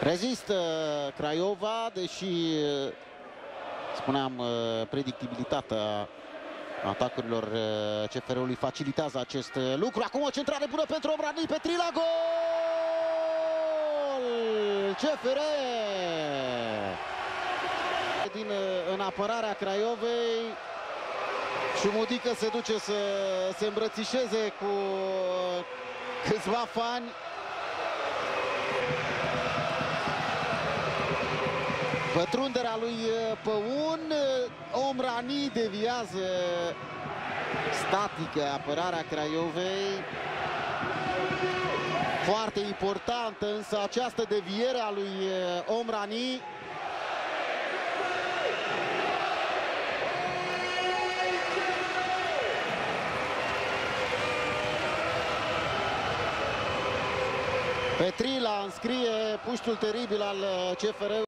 Rezistă Craiova, deși, spuneam, predictibilitatea atacurilor CFR-ului facilitează acest lucru. Acum o centrare bună pentru Omrani, Petrila, gol! CFR! În apărarea Craiovei, Șumudică se duce să se îmbrățișeze cu câțiva fani. Pătrunderea lui Păun, Omrani deviază statică apărarea Craiovei. Foarte importantă însă această deviere a lui Omrani. Petrila înscrie puștul teribil al CFR-ului.